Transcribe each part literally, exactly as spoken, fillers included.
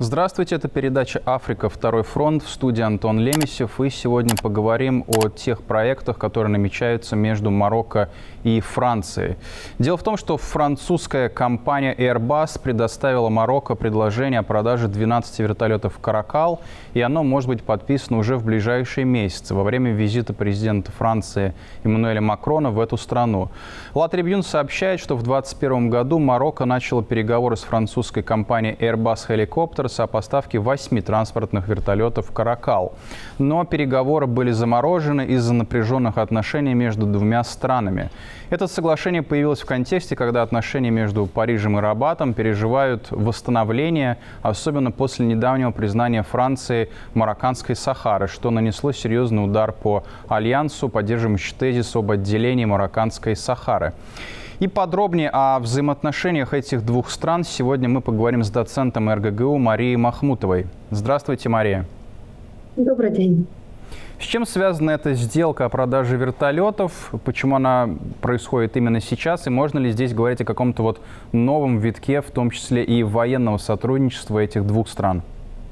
Здравствуйте, это передача «Африка. Второй фронт», в студии Антон Лемесев. И сегодня поговорим о тех проектах, которые намечаются между Марокко и Францией. Дело в том, что французская компания Airbus предоставила Марокко предложение о продаже двенадцати вертолетов «Каракал», и оно может быть подписано уже в ближайшие месяцы, во время визита президента Франции Эммануэля Макрона в эту страну. Ла Трибюн сообщает, что в две тысячи двадцать первом году Марокко начало переговоры с французской компанией Airbus Helicopters о поставке восьми транспортных вертолетов «Каракал». Но переговоры были заморожены из-за напряженных отношений между двумя странами. Это соглашение появилось в контексте, когда отношения между Парижем и Рабатом переживают восстановление, особенно после недавнего признания Франции марокканской Сахары, что нанесло серьезный удар по альянсу, поддерживающему тезис об отделении марокканской Сахары. И подробнее о взаимоотношениях этих двух стран сегодня мы поговорим с доцентом эр гэ гэ у Марией Махмутовой. Здравствуйте, Мария. Добрый день. С чем связана эта сделка о продаже вертолетов? Почему она происходит именно сейчас? И можно ли здесь говорить о каком-то вот новом витке, в том числе и военного сотрудничества этих двух стран?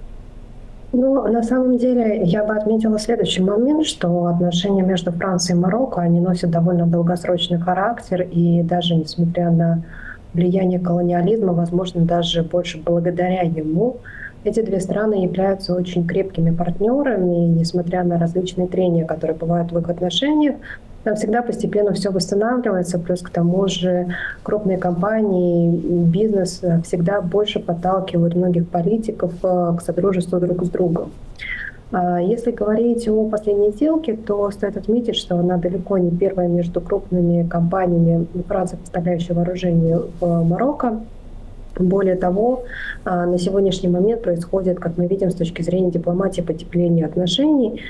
Ну, на самом деле, я бы отметила следующий момент, что отношения между Францией и Марокко, они носят довольно долгосрочный характер, и даже несмотря на влияние колониализма, возможно, даже больше благодаря ему, эти две страны являются очень крепкими партнерами, и несмотря на различные трения, которые бывают в их отношениях, там всегда постепенно все восстанавливается, плюс к тому же крупные компании, бизнес всегда больше подталкивают многих политиков к сотрудничеству друг с другом. Если говорить о последней сделке, то стоит отметить, что она далеко не первая между крупными компаниями Франции, поставляющей вооружение в Марокко. Более того, на сегодняшний момент происходит, как мы видим, с точки зрения дипломатии, потепление отношений.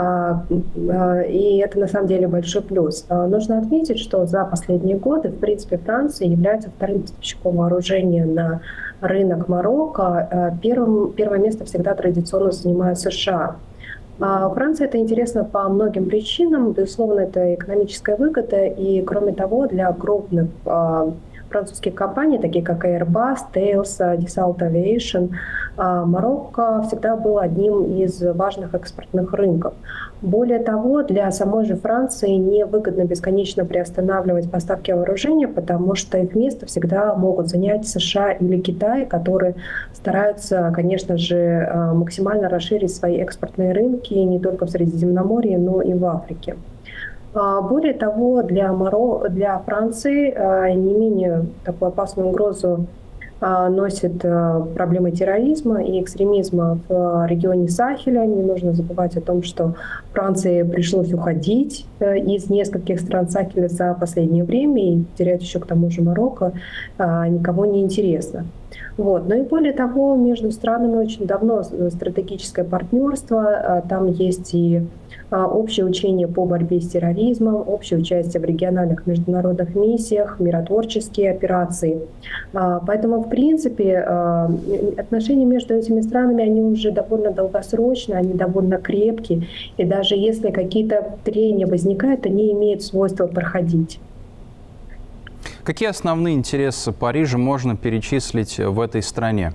И это на самом деле большой плюс. Нужно отметить, что за последние годы, в принципе, Франция является вторым поставщиком вооружения на рынок Марокко. Первым, первое место всегда традиционно занимает США. Франции это интересно по многим причинам. Безусловно, это экономическая выгода. И, кроме того, для крупных французских компаний, такие как Airbus, Thales, Dassault Aviation, Марокко всегда был одним из важных экспортных рынков. Более того, для самой же Франции невыгодно бесконечно приостанавливать поставки вооружения, потому что их место всегда могут занять США или Китай, которые стараются, конечно же, максимально расширить свои экспортные рынки не только в Средиземноморье, но и в Африке. Более того, для, Маро... для Франции не менее такую опасную угрозу носит проблемы терроризма и экстремизма в регионе Сахеля. Не нужно забывать о том, что Франции пришлось уходить из нескольких стран Сахеля за последнее время, и терять еще к тому же Марокко никого не интересно. Вот. Но и более того, между странами очень давно стратегическое партнерство. Там есть и общее учение по борьбе с терроризмом, общее участие в региональных международных миссиях, миротворческие операции. Поэтому, в принципе, отношения между этими странами, они уже довольно долгосрочные, они довольно крепкие. И даже если какие-то трения возникают, они имеют свойство проходить. Какие основные интересы Парижа можно перечислить в этой стране?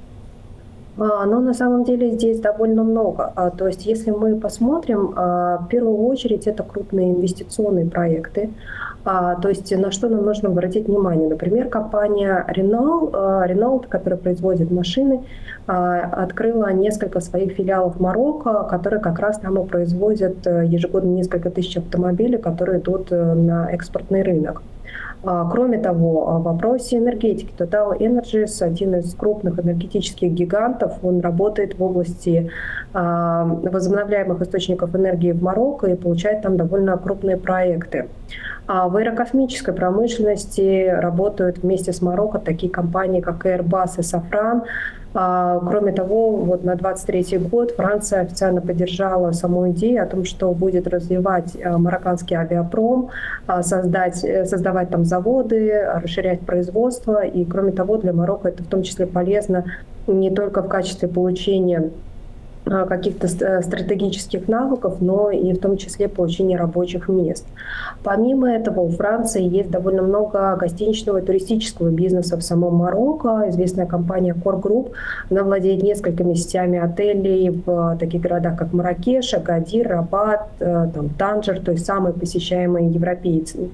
Но на самом деле здесь довольно много. То есть если мы посмотрим, в первую очередь это крупные инвестиционные проекты. То есть на что нам нужно обратить внимание? Например, компания Renault, Renault, которая производит машины, открыла несколько своих филиалов в Марокко, которые как раз там и производят ежегодно несколько тысяч автомобилей, которые идут на экспортный рынок. Кроме того, в вопросе энергетики Total Energies, один из крупных энергетических гигантов, он работает в области возобновляемых источников энергии в Марокко и получает там довольно крупные проекты. В аэрокосмической промышленности работают вместе с Марокко такие компании, как Airbus и Safran. Кроме того, вот на двадцать третий год Франция официально поддержала саму идею о том, что будет развивать марокканский авиапром, создать, создавать там заводы, расширять производство. И кроме того, для Марокко это в том числе полезно не только в качестве получения каких-то стратегических навыков, но и в том числе получения рабочих мест. Помимо этого, у Франции есть довольно много гостиничного и туристического бизнеса в самом Марокко. Известная компания Core Group, она владеет несколькими сетями отелей в таких городах, как Марракеш, Агадир, Рабат, там, Танжер, то есть самые посещаемые европейцами.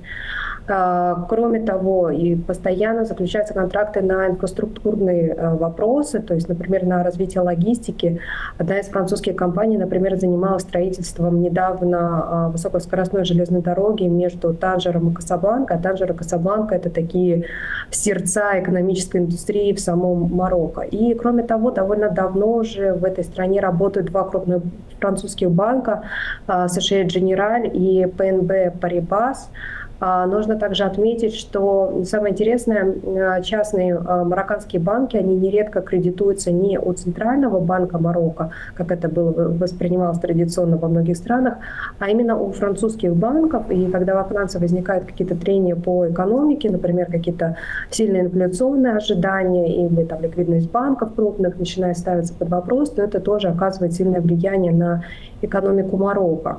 Кроме того, и постоянно заключаются контракты на инфраструктурные вопросы, то есть, например, на развитие логистики. Одна из французских компаний, например, занималась строительством недавно высокоскоростной железной дороги между Танжером и Касабланкой. А Танжер и Касабланка — это такие сердца экономической индустрии в самом Марокко. И, кроме того, довольно давно уже в этой стране работают два крупных французских банка — Société Générale и пэ эн бэ Paribas. Нужно также отметить, что самое интересное, частные марокканские банки, они нередко кредитуются не у Центрального банка Марокко, как это было воспринималось традиционно во многих странах, а именно у французских банков. И когда во Франции возникают какие-то трения по экономике, например, какие-то сильные инфляционные ожидания или там, ликвидность банков крупных начинает ставиться под вопрос, то это тоже оказывает сильное влияние на экономику Марокко.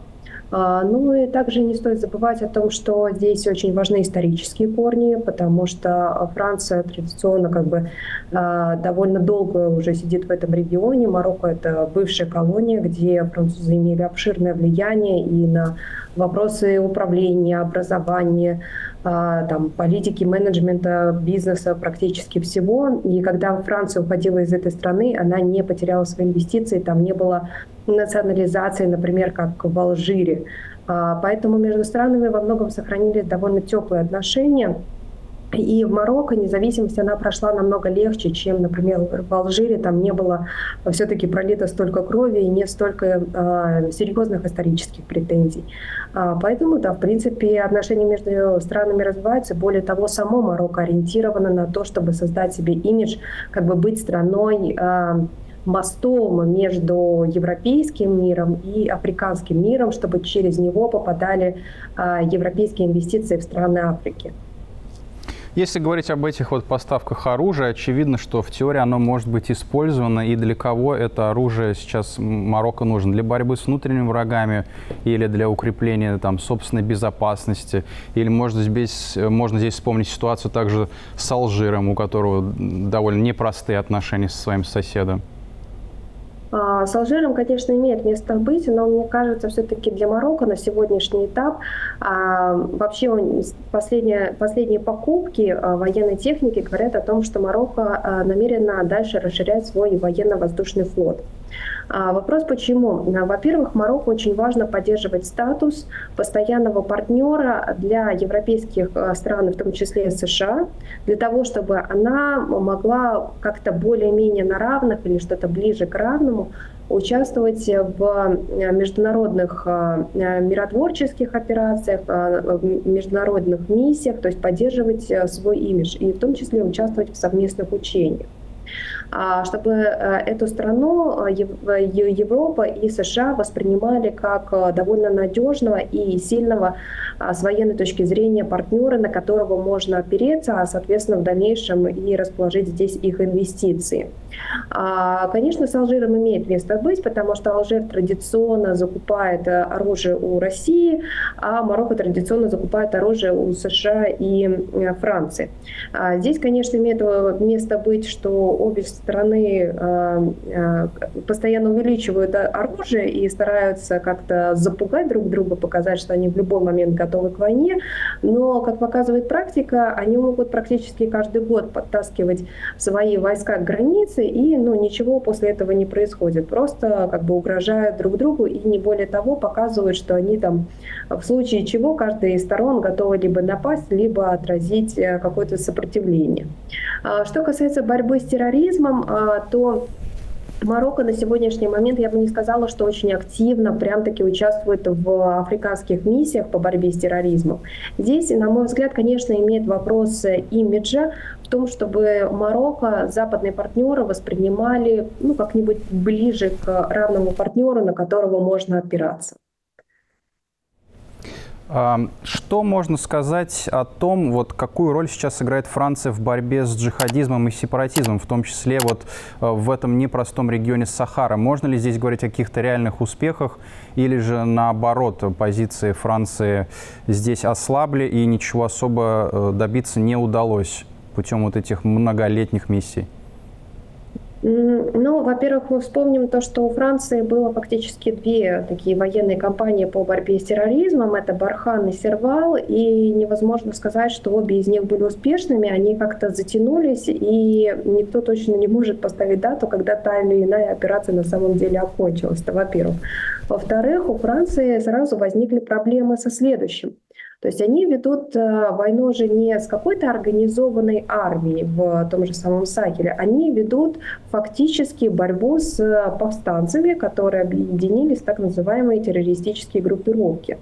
Ну и также не стоит забывать о том, что здесь очень важны исторические корни, потому что Франция традиционно как бы довольно долго уже сидит в этом регионе. Марокко — это бывшая колония, где французы имели обширное влияние и на вопросы управления, образования, там, политики, менеджмента, бизнеса, практически всего. И когда Франция уходила из этой страны, она не потеряла свои инвестиции, там не было национализации, например, как в Алжире. Поэтому между странами во многом сохранились довольно теплые отношения. И в Марокко независимость, она прошла намного легче, чем, например, в Алжире. Там не было все-таки пролито столько крови и нет столько э, серьезных исторических претензий. А, поэтому, да, в принципе, отношения между странами развиваются. Более того, само Марокко ориентировано на то, чтобы создать себе имидж, как бы быть страной э, мостом между европейским миром и африканским миром, чтобы через него попадали э, европейские инвестиции в страны Африки. Если говорить об этих вот поставках оружия, очевидно, что в теории оно может быть использовано. И для кого это оружие сейчас Марокко нужно? Для борьбы с внутренними врагами или для укрепления там, собственной безопасности? Или можно здесь, можно здесь вспомнить ситуацию также с Алжиром, у которого довольно непростые отношения со своим соседом? С Алжиром, конечно, имеет место быть, но мне кажется, все-таки для Марокко на сегодняшний этап а, вообще последние, последние покупки а, военной техники говорят о том, что Марокко а, намерено дальше расширять свой военно-воздушный флот. А, вопрос почему? Во-первых, Марокко очень важно поддерживать статус постоянного партнера для европейских стран, в том числе США, для того, чтобы она могла как-то более-менее на равных или что-то ближе к равному участвовать в международных миротворческих операциях, международных миссиях, то есть поддерживать свой имидж и в том числе участвовать в совместных учениях. Чтобы эту страну Европа и США воспринимали как довольно надежного и сильного с военной точки зрения партнера, на которого можно опереться, а соответственно в дальнейшем и расположить здесь их инвестиции. Конечно, с Алжиром имеет место быть, потому что Алжир традиционно закупает оружие у России, а Марокко традиционно закупает оружие у США и Франции. Здесь, конечно, имеет место быть, что обе страны постоянно увеличивают оружие и стараются как-то запугать друг друга, показать, что они в любой момент готовы к войне. Но, как показывает практика, они могут практически каждый год подтаскивать свои войска к границе, и ну, ничего после этого не происходит. Просто как бы угрожают друг другу и не более того показывают, что они там в случае чего каждая из сторон готова либо напасть, либо отразить какое-то сопротивление. Что касается борьбы с терроризмом, то Марокко на сегодняшний момент, я бы не сказала, что очень активно прям-таки участвует в африканских миссиях по борьбе с терроризмом. Здесь, на мой взгляд, конечно, имеет вопрос имиджа в том, чтобы Марокко западные партнеры воспринимали ну, как-нибудь ближе к равному партнеру, на которого можно опираться. Что можно сказать о том, вот, какую роль сейчас играет Франция в борьбе с джихадизмом и сепаратизмом, в том числе вот в этом непростом регионе Сахара? Можно ли здесь говорить о каких-то реальных успехах, или же наоборот, позиции Франции здесь ослабли и ничего особо добиться не удалось путем вот этих многолетних миссий? Ну, во-первых, мы вспомним то, что у Франции было фактически две такие военные кампании по борьбе с терроризмом. Это Бархан и Сервал. И невозможно сказать, что обе из них были успешными. Они как-то затянулись, и никто точно не может поставить дату, когда та или иная операция на самом деле окончилась. Это во-первых. Во-вторых, у Франции сразу возникли проблемы со следующим. То есть они ведут войну уже не с какой-то организованной армией в том же самом Сахеле, они ведут фактически борьбу с повстанцами, которые объединились в так называемые террористические группировки.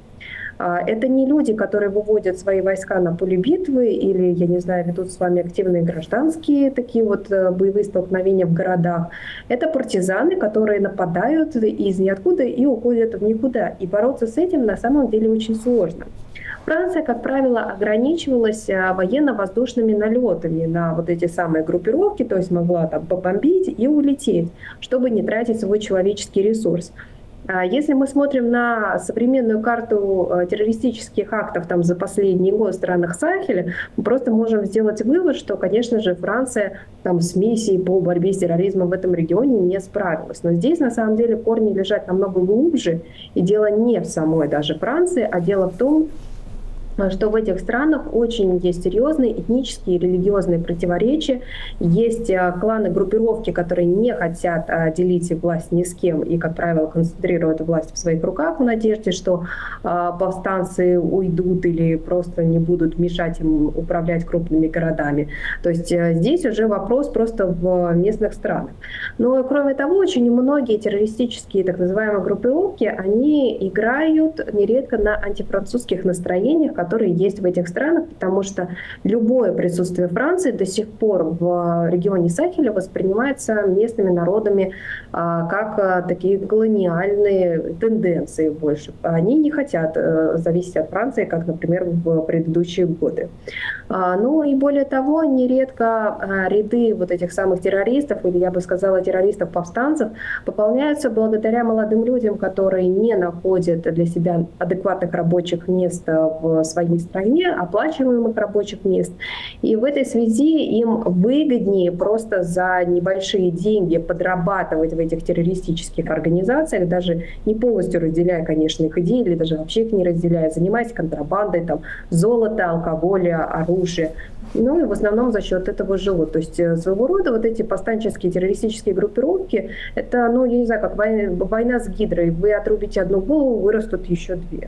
Это не люди, которые выводят свои войска на поле битвы или, я не знаю, ведут с вами активные гражданские такие вот боевые столкновения в городах. Это партизаны, которые нападают из ниоткуда и уходят в никуда. И бороться с этим на самом деле очень сложно. Франция, как правило, ограничивалась военно-воздушными налетами на вот эти самые группировки, то есть могла там побомбить и улететь, чтобы не тратить свой человеческий ресурс. Если мы смотрим на современную карту террористических актов там, за последний год в странах Сахеля, мы просто можем сделать вывод, что, конечно же, Франция там, с миссией по борьбе с терроризмом в этом регионе не справилась. Но здесь, на самом деле, корни лежат намного глубже, и дело не в самой даже Франции, а дело в том, что в этих странах очень есть серьезные этнические и религиозные противоречия. Есть кланы, группировки, которые не хотят делить власть ни с кем и, как правило, концентрируют власть в своих руках в надежде, что повстанцы уйдут или просто не будут мешать им управлять крупными городами. То есть здесь уже вопрос просто в местных странах. Но, кроме того, очень многие террористические так называемые группировки, они играют нередко на антифранцузских настроениях, которые есть в этих странах, потому что любое присутствие Франции до сих пор в регионе Сахеля воспринимается местными народами а, как а, такие колониальные тенденции больше. Они не хотят а, зависеть от Франции, как, например, в предыдущие годы. А, ну и более того, нередко а, ряды вот этих самых террористов, или я бы сказала террористов-повстанцев, пополняются благодаря молодым людям, которые не находят для себя адекватных рабочих мест в своей стране, оплачиваемых рабочих мест. И в этой связи им выгоднее просто за небольшие деньги подрабатывать в этих террористических организациях, даже не полностью разделяя, конечно, их идеи, или даже вообще их не разделяя, занимаясь контрабандой там, золота, алкоголя, оружия. Ну и в основном за счет этого живут. То есть своего рода вот эти повстанческие террористические группировки, это, ну, я не знаю, как война, война с гидрой. Вы отрубите одну голову, вырастут еще две.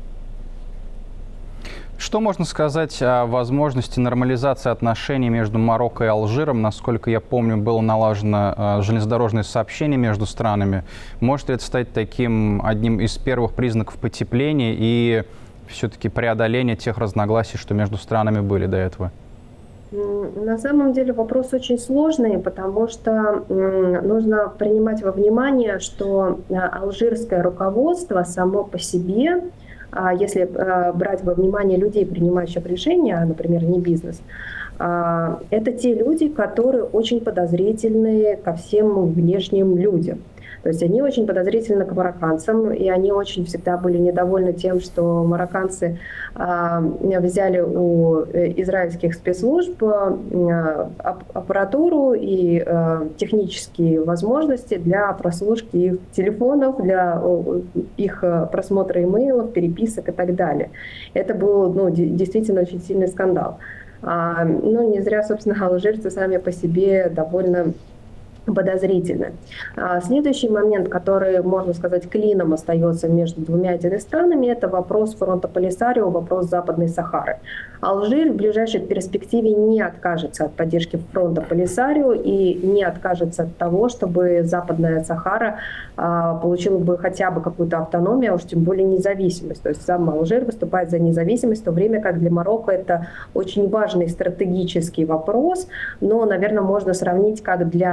Что можно сказать о возможности нормализации отношений между Марокко и Алжиром? Насколько я помню, было налажено железнодорожное сообщение между странами. Может ли это стать таким одним из первых признаков потепления и все-таки преодоления тех разногласий, что между странами были до этого? На самом деле вопрос очень сложный, потому что нужно принимать во внимание, что алжирское руководство само по себе, если брать во внимание людей, принимающих решения, например, не бизнес, это те люди, которые очень подозрительны ко всем внешним людям. То есть они очень подозрительны к марокканцам, и они очень всегда были недовольны тем, что марокканцы э, взяли у израильских спецслужб э, аппаратуру и э, технические возможности для прослушки их телефонов, для э, их просмотра имейлов, переписок и так далее. Это был, ну, действительно очень сильный скандал. А, ну, не зря, собственно, алжирцы сами по себе довольно подозрительно. Следующий момент, который, можно сказать, клином остается между двумя этими странами, это вопрос фронта Полисарио, вопрос Западной Сахары. Алжир в ближайшей перспективе не откажется от поддержки фронта Полисарио и не откажется от того, чтобы Западная Сахара а, получила бы хотя бы какую-то автономию, а уж тем более независимость. То есть сам Алжир выступает за независимость, в то время как для Марокко это очень важный стратегический вопрос, но, наверное, можно сравнить, как для России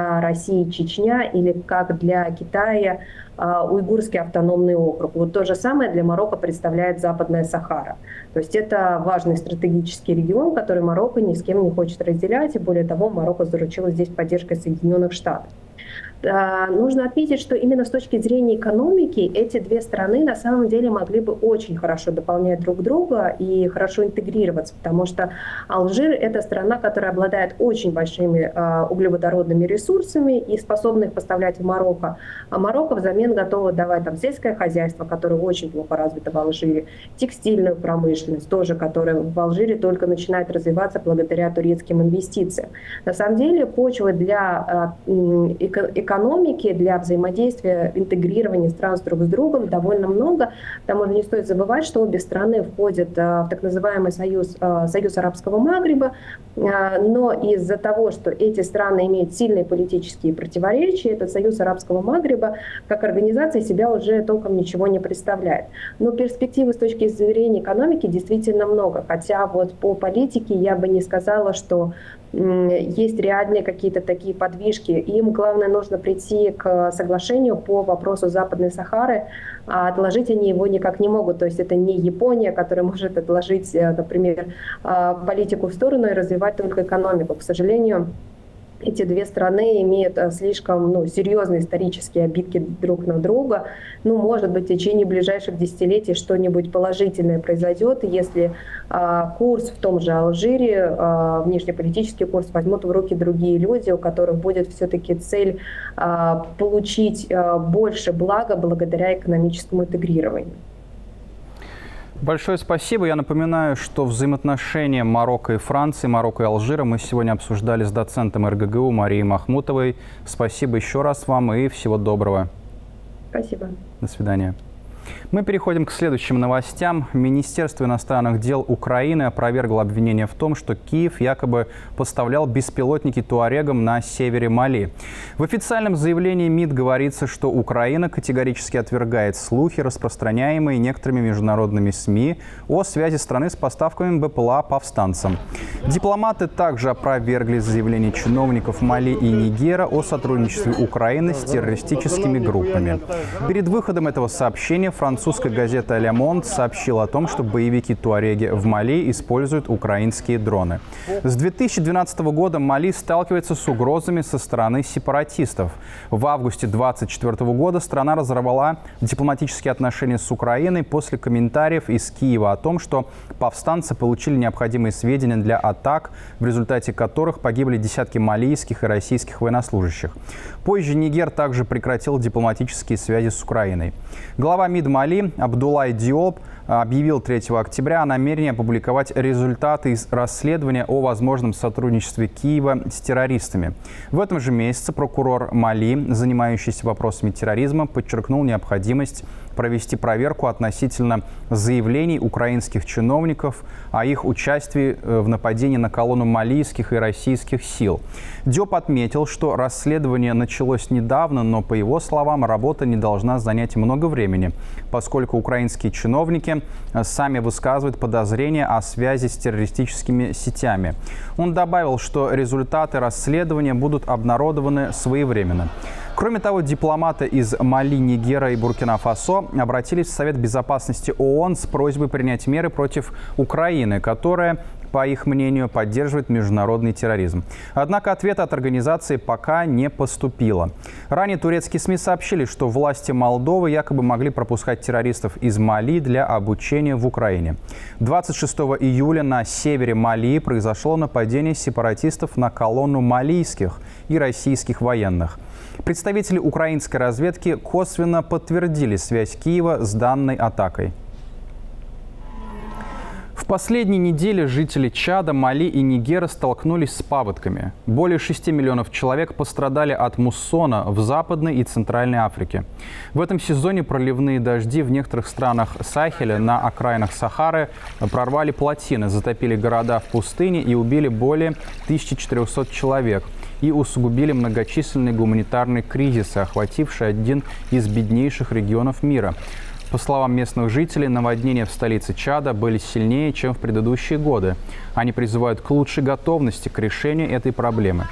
России Чечня или как для Китая Уйгурский автономный округ. Вот то же самое для Марокко представляет Западная Сахара. То есть это важный стратегический регион, который Марокко ни с кем не хочет разделять, и более того, Марокко заручилось здесь поддержкой Соединенных Штатов. Нужно отметить, что именно с точки зрения экономики эти две страны на самом деле могли бы очень хорошо дополнять друг друга и хорошо интегрироваться, потому что Алжир — это страна, которая обладает очень большими углеводородными ресурсами и способна их поставлять в Марокко. А Марокко взамен готова давать там сельское хозяйство, которое очень плохо развито в Алжире, текстильную промышленность тоже, которая в Алжире только начинает развиваться благодаря турецким инвестициям. На самом деле почвы для экономики экономики, для взаимодействия, интегрирования стран друг с другом довольно много. Потому что не стоит забывать, что обе страны входят в так называемый союз, союз Арабского Магриба, но из-за того, что эти страны имеют сильные политические противоречия, этот союз Арабского Магриба как организация себя уже толком ничего не представляет. Но перспективы с точки зрения экономики действительно много, хотя вот по политике я бы не сказала, что есть реальные какие-то такие подвижки. Им, главное, нужно прийти к соглашению по вопросу Западной Сахары, а отложить они его никак не могут. То есть это не Япония, которая может отложить, например, политику в сторону и развивать только экономику. К сожалению, эти две страны имеют слишком ну, серьезные исторические обидки друг на друга. Ну, может быть, в течение ближайших десятилетий что-нибудь положительное произойдет, если а, курс в том же Алжире, а, внешнеполитический курс, возьмут в руки другие люди, у которых будет все-таки цель а, получить а, больше блага благодаря экономическому интегрированию. Большое спасибо. Я напоминаю, что взаимоотношения Марокко и Франции, Марокко и Алжира мы сегодня обсуждали с доцентом эр гэ гэ у Марией Махмутовой. Спасибо еще раз вам и всего доброго. Спасибо. До свидания. Мы переходим к следующим новостям. Министерство иностранных дел Украины опровергло обвинение в том, что Киев якобы поставлял беспилотники туарегам на севере Мали. В официальном заявлении МИД говорится, что Украина категорически отвергает слухи, распространяемые некоторыми международными СМИ о связи страны с поставками бэ пэ эл а повстанцам. Дипломаты также опровергли заявление чиновников Мали и Нигера о сотрудничестве Украины с террористическими группами. Перед выходом этого сообщения французская газета «Ле Монд» сообщила о том, что боевики-туареги в Мали используют украинские дроны. С две тысячи двенадцатого года Мали сталкивается с угрозами со стороны сепаратистов. В августе две тысячи двадцать четвёртого года страна разорвала дипломатические отношения с Украиной после комментариев из Киева о том, что повстанцы получили необходимые сведения для атак, в результате которых погибли десятки малийских и российских военнослужащих. Позже Нигер также прекратил дипломатические связи с Украиной. Глава МИД Мали Абдуллай Диоп объявил третьего октября о намерении опубликовать результаты из расследования о возможном сотрудничестве Киева с террористами. В этом же месяце прокурор Мали, занимающийся вопросами терроризма, подчеркнул необходимость провести проверку относительно заявлений украинских чиновников о их участии в нападении на колонну малийских и российских сил. Диоп отметил, что расследование началось недавно, но, по его словам, работа не должна занять много времени, поскольку украинские чиновники сами высказывают подозрения о связи с террористическими сетями. Он добавил, что результаты расследования будут обнародованы своевременно. Кроме того, дипломаты из Мали, Нигера и Буркина-Фасо обратились в Совет Безопасности ООН с просьбой принять меры против Украины, которая, по их мнению, поддерживает международный терроризм. Однако ответа от организации пока не поступило. Ранее турецкие СМИ сообщили, что власти Молдовы якобы могли пропускать террористов из Мали для обучения в Украине. двадцать шестого июля на севере Мали произошло нападение сепаратистов на колонну малийских и российских военных. Представители украинской разведки косвенно подтвердили связь Киева с данной атакой. В последние недели жители Чада, Мали и Нигера столкнулись с паводками. Более шести миллионов человек пострадали от муссона в Западной и Центральной Африке. В этом сезоне проливные дожди в некоторых странах Сахеля на окраинах Сахары прорвали плотины, затопили города в пустыне и убили более тысячи четырёхсот человек. И усугубили многочисленные гуманитарные кризисы, охватившие один из беднейших регионов мира. По словам местных жителей, наводнения в столице Чада были сильнее, чем в предыдущие годы. Они призывают к лучшей готовности к решению этой проблемы.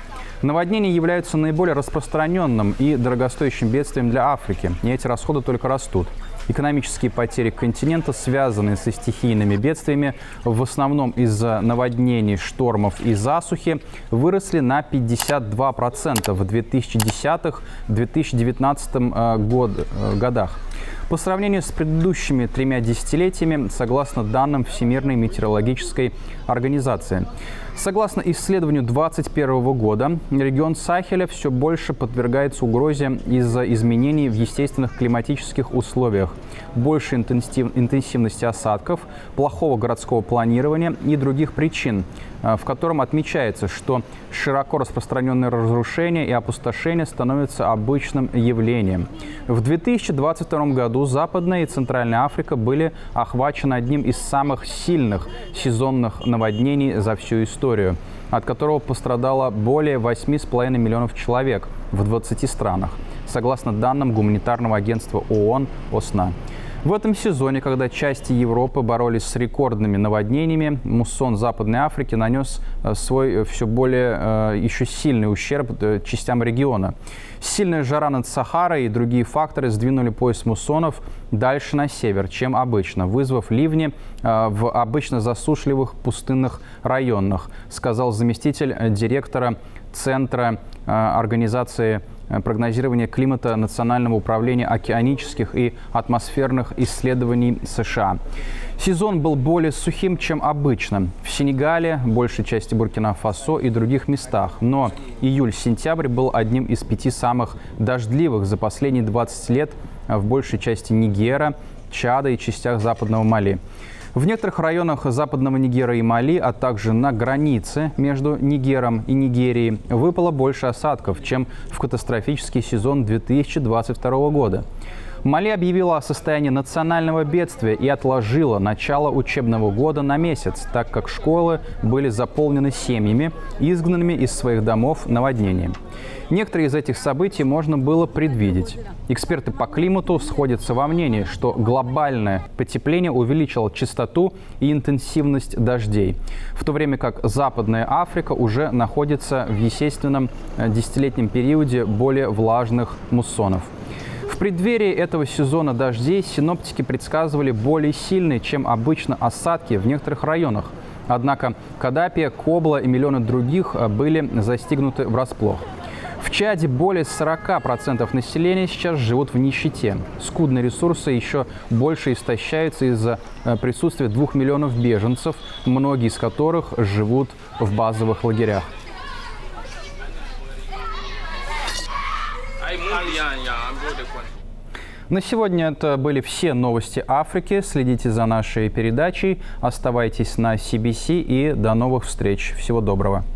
Наводнения являются наиболее распространенным и дорогостоящим бедствием для Африки, и эти расходы только растут. Экономические потери континента, связанные со стихийными бедствиями, в основном из-за наводнений, штормов и засухи, выросли на пятьдесят два процента в две тысячи десятом — две тысячи девятнадцатом год, годах. По сравнению с предыдущими тремя десятилетиями, согласно данным Всемирной метеорологической организации. Согласно исследованию две тысячи двадцать первого года, регион Сахеля все больше подвергается угрозе из-за изменений в естественных климатических условиях, большей интенсив... интенсивности осадков, плохого городского планирования и других причин, в котором отмечается, что широко распространенные разрушения и опустошения становятся обычным явлением. В две тысячи двадцать втором году Западная и Центральная Африка были охвачены одним из самых сильных сезонных наводнений за всю историю, от которого пострадало более восьми с половиной миллионов человек в двадцати странах, согласно данным гуманитарного агентства ООН «Осна». В этом сезоне, когда части Европы боролись с рекордными наводнениями, муссон Западной Африки нанес свой все более еще сильный ущерб частям региона. Сильная жара над Сахарой и другие факторы сдвинули пояс муссонов дальше на север, чем обычно, вызвав ливни в обычно засушливых пустынных районах, сказал заместитель директора Центра организации прогнозирования климата Национального управления океанических и атмосферных исследований США. Сезон был более сухим, чем обычно. В Сенегале, большей части Буркина-Фасо и других местах. Но июль-сентябрь был одним из пяти самых дождливых за последние двадцать лет в большей части Нигера, Чада и частях западного Мали. В некоторых районах западного Нигера и Мали, а также на границе между Нигером и Нигерией, выпало больше осадков, чем в катастрофический сезон две тысячи двадцать второго года. Мали объявила о состоянии национального бедствия и отложила начало учебного года на месяц, так как школы были заполнены семьями, изгнанными из своих домов наводнением. Некоторые из этих событий можно было предвидеть. Эксперты по климату сходятся во мнении, что глобальное потепление увеличило частоту и интенсивность дождей, в то время как Западная Африка уже находится в естественном десятилетнем периоде более влажных муссонов. В преддверии этого сезона дождей синоптики предсказывали более сильные, чем обычно, осадки в некоторых районах. Однако Кадапия, Кобла и миллионы других были застигнуты врасплох. В Чаде более сорока процентов населения сейчас живут в нищете. Скудные ресурсы еще больше истощаются из-за присутствия двух миллионов беженцев, многие из которых живут в базовых лагерях. На сегодня это были все новости Африки. Следите за нашей передачей, оставайтесь на си би си и до новых встреч. Всего доброго.